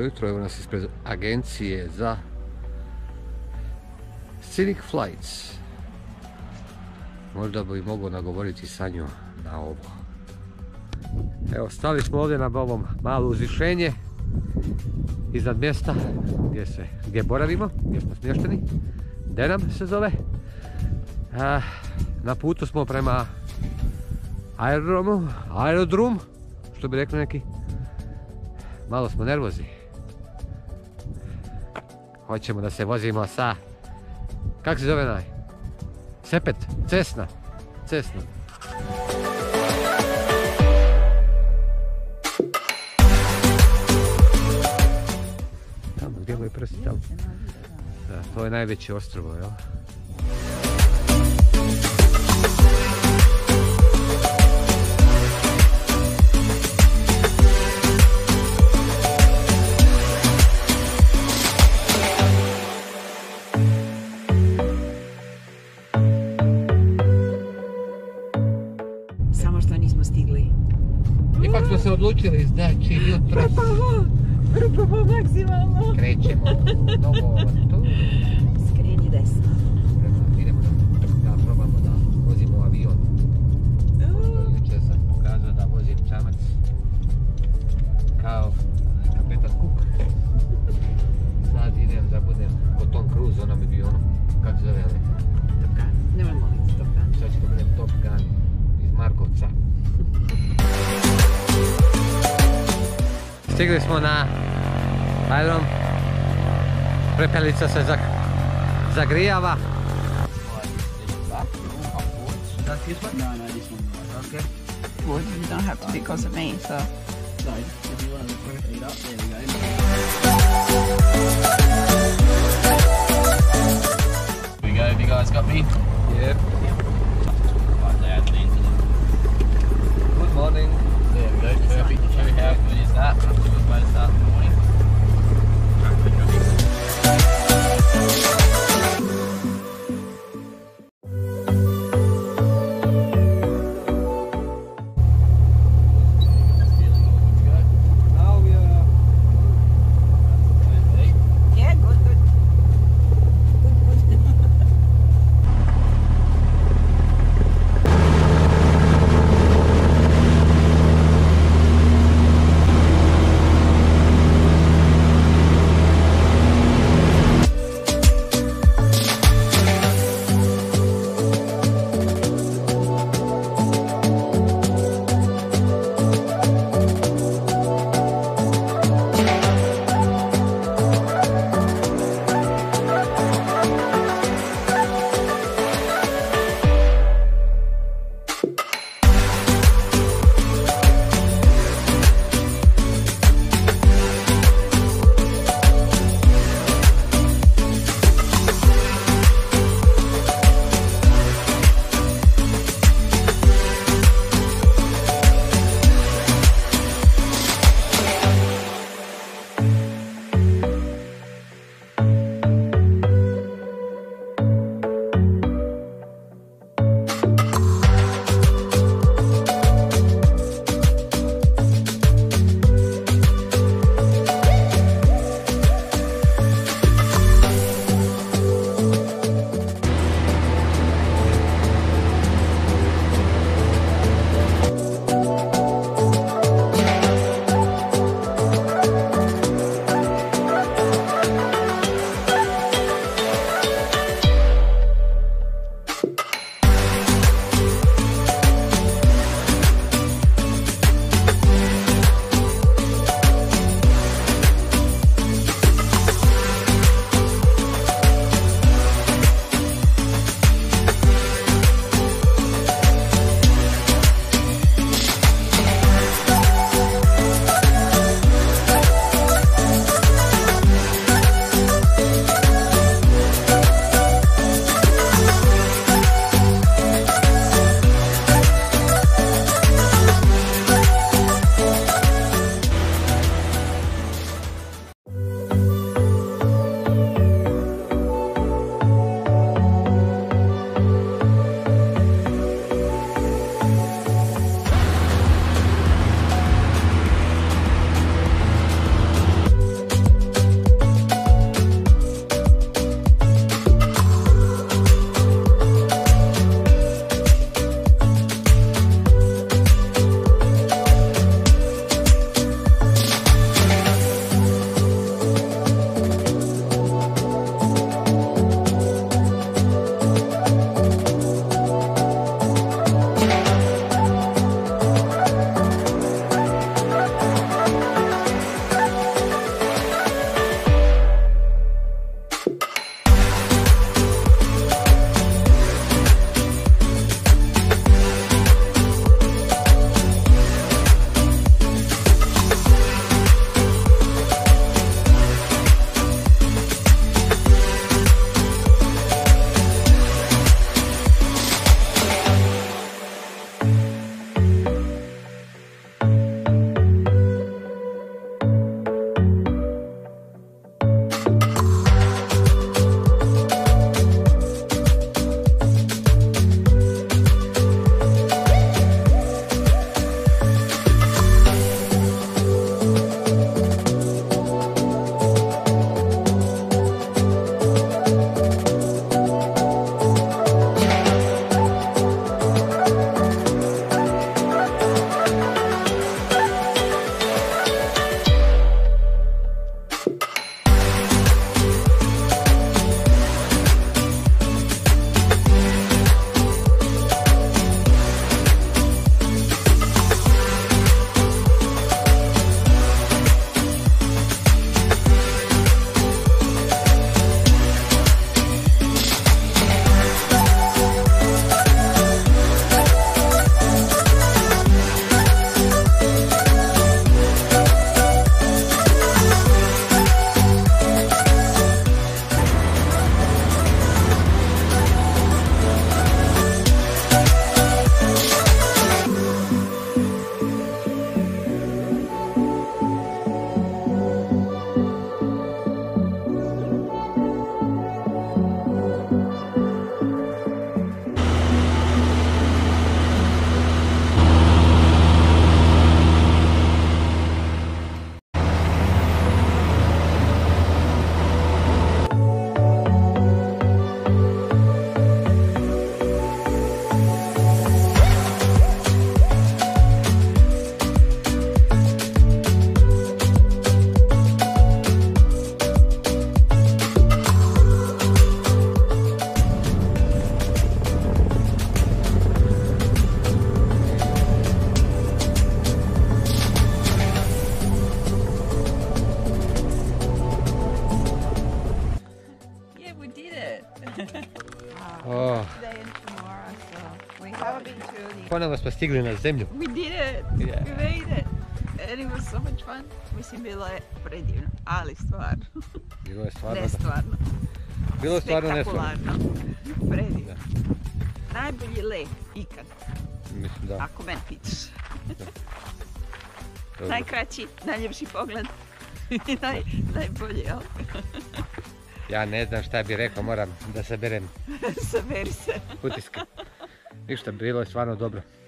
Dobro jutro, evo nas ispred agencije za Scenic Flights. Možda bi mogao nagovoriti Sanju na ovo. Evo, stali smo ovdje na ovom malo uzvišenje iznad mjesta gdje boravimo, gdje smo smješteni. Denam se zove. Na putu smo prema aerodrom, što bi rekli neki. Malo smo nervozni. Hoćemo da se vozimo sa... Kako se zove naj? Sepet? Cessna. Tamo, gdje moji prsti tamo? Da, to je najveće ostrvo, jel? Ipak smo se odlučili, znači jutro Rupamo maksimalno. Krećemo novo tu. Skreni desno. Idemo da probamo da vozimo avion. Jučer sam pokazao da vozim čamac kao kapetan Cook. Sad idem da budem po Tom Cruise, onom avionu. Kako se zove? Top Gun. Nemoj moliti Top Gun. Sad ću da budem Top Gun iz Markovca. Stigli smo na aerodrom. Prepelica se zagrijava. That's this one? No, this one. Okay. Well, you don't have to because of me, so. No, if you want to put it up, there we go. Here we go, have you guys got me? Yep. Right there, the internet. Good morning. There we go, perfect. Show you how good is that. That's a good way to start the morning. Haven't been to any. Ponovo smo stigli na zemlju. We did it! Yeah. We made it! And it was so much fun. Mislim, bilo je predivno, ali stvarno. Bilo je stvarno... Nestvarno. Bilo je stvarno nestvarno. Spektakularno. Predivno. Najbolji let ikad, Mislim da. ako mene pitaš. Dobro. Najkraći, najljepši pogled. Najbolji, jel? Ja ne znam šta bi rekao, moram da saberem Saberi se. utiske. Ništa, bilo je stvarno dobro.